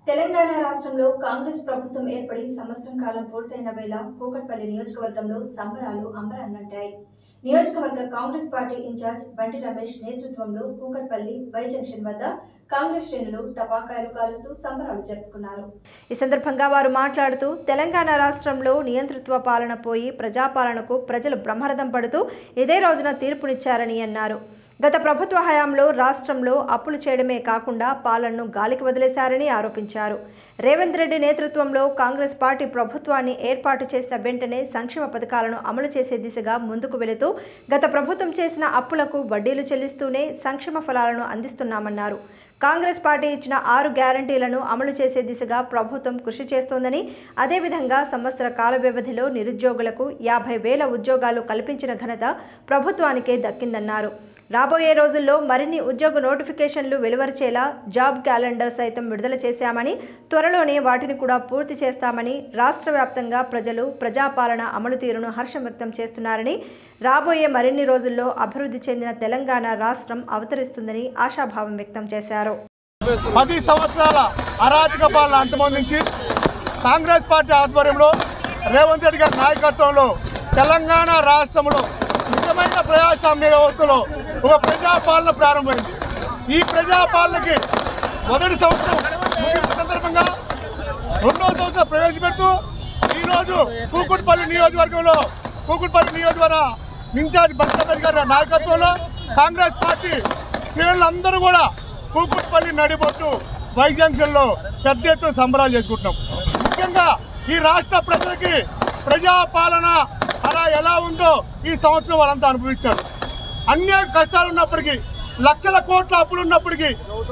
తెలంగాణ రాష్ట్రంలో కాంగ్రెస్ ప్రభుత్వం ఏర్పడి సంవత్సరం కాలం పూర్తయిన వేళ కూకట్పల్లి నియోజకవర్గంలో సంబరాలు అంబరాన్నంటాయి. నియోజకవర్గ కాంగ్రెస్ పార్టీ ఇన్ఛార్జ్ బండి రమేష్ నేతృత్వంలో కూకట్పల్లి వై జంక్షన్ వద్ద కాంగ్రెస్ శ్రేణులు టపాకాయలు కాలుస్తూ సంబరాలు జరుపుకున్నారు. ఈ సందర్భంగా వారు మాట్లాడుతూ తెలంగాణ రాష్ట్రంలో నియంతృత్వ పాలన పోయి ప్రజాపాలనకు ప్రజలు బ్రహ్మరథం పడుతూ ఇదే రోజున తీర్పునిచ్చారని అన్నారు. గత ప్రభుత్వ హయాంలో రాష్ట్రంలో అప్పులు చేయడమే కాకుండా పాలనను గాలికి వదిలేశారని ఆరోపించారు. రేవంత్ రెడ్డి నేతృత్వంలో కాంగ్రెస్ పార్టీ ప్రభుత్వాన్ని ఏర్పాటు చేసిన వెంటనే సంక్షేమ పథకాలను అమలు చేసే దిశగా ముందుకు వెళుతూ గత ప్రభుత్వం చేసిన అప్పులకు వడ్డీలు చెల్లిస్తూనే సంక్షేమ ఫలాలను అందిస్తున్నామన్నారు. కాంగ్రెస్ పార్టీ ఇచ్చిన 6 గ్యారంటీలను అమలు చేసే దిశగా ప్రభుత్వం కృషి చేస్తోందని, అదేవిధంగా సంవత్సర కాల వ్యవధిలో నిరుద్యోగులకు 50,000 ఉద్యోగాలు కల్పించిన ఘనత ప్రభుత్వానికే దక్కిందన్నారు. రాబోయే రోజుల్లో మరిన్ని ఉద్యోగ నోటిఫికేషన్లు వెలువరిచేలా జాబ్ క్యాలెండర్ సైతం విడుదల చేశామని, త్వరలోనే వాటిని కూడా పూర్తి చేస్తామని, రాష్ట్ర వ్యాప్తంగా ప్రజలు ప్రజాపాలన అమలు తీరును హర్షం వ్యక్తం చేస్తున్నారని, రాబోయే మరిన్ని రోజుల్లో అభివృద్ధి చెందిన తెలంగాణ రాష్ట్రం అవతరిస్తుందని ఆశాభావం వ్యక్తం చేశారు. 10 సంవత్సరాల అరాచక పాలన అంతమొందించి కాంగ్రెస్ పార్టీ ఆధ్వర్యంలో రేవంత్ రెడ్డి గారి నాయకత్వంలో తెలంగాణ రాష్ట్రంలో నిజమైన ప్రజాస్వామ్య వ్యవస్థలో ఒక ప్రజాపాలన ప్రారంభమైంది. ఈ ప్రజాపాలనకి మొదటి సంవత్సరం ముగింపు సందర్భంగా 2వ సంవత్సరం ప్రవేశపెడుతూ ఈరోజు కూకట్పల్లి నియోజకవర్గ ఇన్ఛార్జ్ బండి రమేష్ గారి నాయకత్వంలో కాంగ్రెస్ పార్టీ శ్రేణులందరూ కూడా కూకట్పల్లి నడిబొట్టు వై జంక్షన్లో పెద్ద ఎత్తున సంబరాలు చేసుకుంటున్నాం. ముఖ్యంగా ఈ రాష్ట్ర ప్రజలకి ప్రజాపాలన అలా ఎలా ఉందో ఈ సంవత్సరం వాళ్ళంతా అనుభవించారు. అన్ని కష్టాలు ఉన్నప్పటికీ, లక్షల కోట్ల అప్పులు ఉన్నప్పటికీ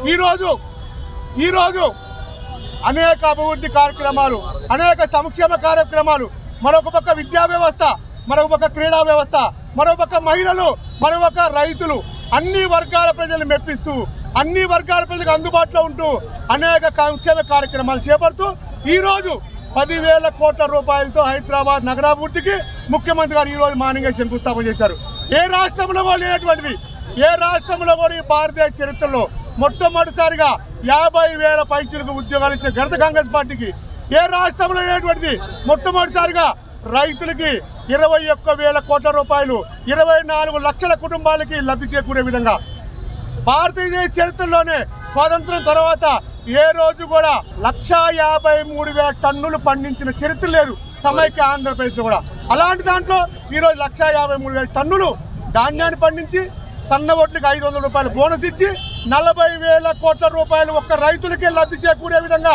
ఈరోజు అనేక అభివృద్ధి కార్యక్రమాలు, అనేక సంక్షేమ కార్యక్రమాలు, మరొక పక్క విద్యా వ్యవస్థ, మరొక పక్క క్రీడా వ్యవస్థ, మరొక పక్క మహిళలు, మరొక పక్క రైతులు, అన్ని వర్గాల ప్రజలను మెప్పిస్తూ, అన్ని వర్గాల ప్రజలకు అందుబాటులో ఉంటూ అనేక సంక్షేమ కార్యక్రమాలు చేపడుతూ ఈరోజు 10,000 కోట్ల రూపాయలతో హైదరాబాద్ నగరాభివృద్ధికి ముఖ్యమంత్రి గారు ఈరోజు మార్నింగ్ శంకుస్థాపన చేశారు. ఏ రాష్ట్రంలో కూడా లేనటువంటిది, ఏ రాష్ట్రంలో కూడా ఈ భారతదేశ చరిత్రలో మొట్టమొదటిసారిగా 50,000 పైచిలకు ఉద్యోగాలు ఇచ్చిన ఘనత కాంగ్రెస్ పార్టీకి. ఏ రాష్ట్రంలో లేనటువంటిది మొట్టమొదటిసారిగా రైతులకి 21,000 కోట్ల రూపాయలు 24 లక్షల కుటుంబాలకి లబ్ధి చేకూరే విధంగా భారతదేశ చరిత్రలోనే స్వాతంత్రం తర్వాత ఏ రోజు కూడా 153,000 టన్నులు పండించిన చరిత్ర లేదు సమైక్య ఆంధ్రప్రదేశ్లో కూడా. అలాంటి దాంట్లో ఈరోజు 153,000 టన్నులు ధాన్యాన్ని పండించి సన్న ఓట్లకి 500 రూపాయలు బోనస్ ఇచ్చి 40,000 కోట్ల రూపాయలు ఒక్క రైతులకే లబ్ధి చేకూరే విధంగా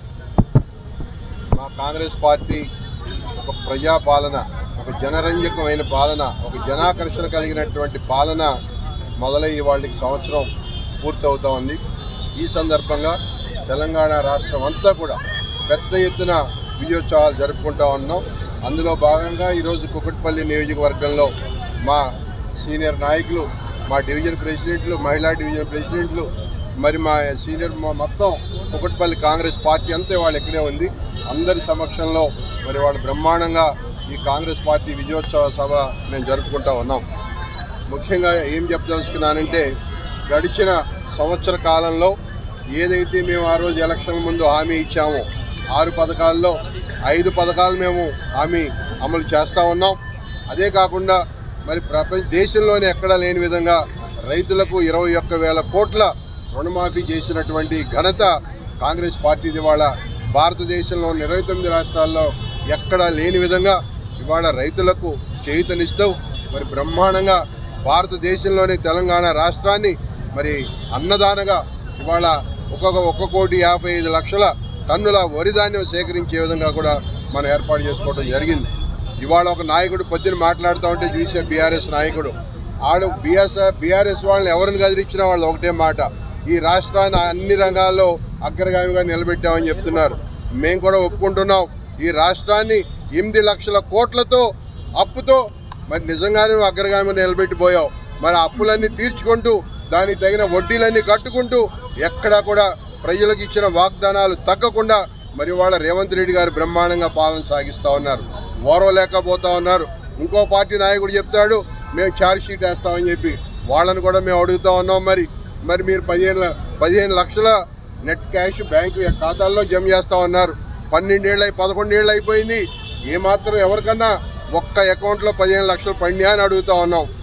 మా కాంగ్రెస్ పార్టీ ఒక ప్రజాపాలన, ఒక జనరంజకమైన పాలన, ఒక జనాకర్షణ కలిగినటువంటి పాలన మొదలయ్యే వాళ్ళకి సంవత్సరం పూర్తవుతా ఉంది. ఈ సందర్భంగా తెలంగాణ రాష్ట్రం అంతా కూడా పెద్ద ఎత్తున విజయోత్సవాలు జరుపుకుంటూ ఉన్నాం. అందులో భాగంగా ఈరోజు కూకట్పల్లి నియోజకవర్గంలో మా సీనియర్ నాయకులు, మా డివిజన్ ప్రెసిడెంట్లు, మహిళా డివిజన్ ప్రెసిడెంట్లు, మరి మా సీనియర్ మొత్తం కూకట్పల్లి కాంగ్రెస్ పార్టీ అంతా వాళ్ళు ఇక్కడే ఉంది. అందరి సమక్షంలో మరి వాళ్ళు బ్రహ్మాండంగా ఈ కాంగ్రెస్ పార్టీ విజయోత్సవ సభ మేము జరుపుకుంటూ ఉన్నాం. ముఖ్యంగా ఏం చెప్పదలుచుకున్నానంటే, గడిచిన సంవత్సర కాలంలో ఏదైతే మేము ఆ రోజు ఎలక్షన్ ముందు హామీ ఇచ్చామో 6 పథకాల్లో 5 పథకాలు మేము హామీ అమలు చేస్తూ ఉన్నాం. అదే కాకుండా మరి దేశంలోనే ఎక్కడా లేని విధంగా రైతులకు 21,000 కోట్ల రుణమాఫీ చేసినటువంటి ఘనత కాంగ్రెస్ పార్టీది. ఇవాళ భారతదేశంలో 29 రాష్ట్రాల్లో ఎక్కడా లేని విధంగా ఇవాళ రైతులకు చేయూతనిస్తూ మరి బ్రహ్మాండంగా భారతదేశంలోని తెలంగాణ రాష్ట్రాన్ని మరి అన్నదానగా ఇవాళ 1,55,00,000 టన్నుల వరి ధాన్యం సేకరించే విధంగా కూడా మనం ఏర్పాటు చేసుకోవడం జరిగింది. ఇవాళ ఒక నాయకుడు పొద్దున మాట్లాడుతూ ఉంటే చూసే బీఆర్ఎస్ నాయకుడు బీఆర్ఎస్ వాళ్ళని ఎవరిని గదిరించినా వాళ్ళు ఒకటే మాట, ఈ రాష్ట్రాన్ని అన్ని రంగాల్లో అగ్రగామిగా నిలబెట్టామని చెప్తున్నారు. మేము కూడా ఒప్పుకుంటున్నాం. ఈ రాష్ట్రాన్ని 8 లక్షల కోట్లతో అప్పుతో మరి నిజంగానే అగ్రగామిగా నిలబెట్టిపోయావు. మరి అప్పులన్నీ తీర్చుకుంటూ దానికి తగిన వడ్డీలన్నీ కట్టుకుంటూ ఎక్కడా కూడా ప్రజలకు ఇచ్చిన వాగ్దానాలు తగ్గకుండా మరి వాళ్ళ రేవంత్ రెడ్డి గారు బ్రహ్మాండంగా పాలన సాగిస్తూ ఉన్నారు. ఓరవలేకపోతా ఉన్నారు. ఇంకో పార్టీ నాయకుడు చెప్తాడు మేము ఛార్జ్ షీట్ వేస్తామని చెప్పి, వాళ్ళని కూడా మేము అడుగుతూ ఉన్నాం. మరి మీరు 15 లక్షల నెట్ క్యాష్ బ్యాంకు ఖాతాల్లో జమ చేస్తా ఉన్నారు. 12 ఏళ్ళు 11 ఏళ్ళు అయిపోయింది. ఏమాత్రం ఎవరికన్నా ఒక్క అకౌంట్లో 15 లక్షలు పడినా అని అడుగుతా ఉన్నాం.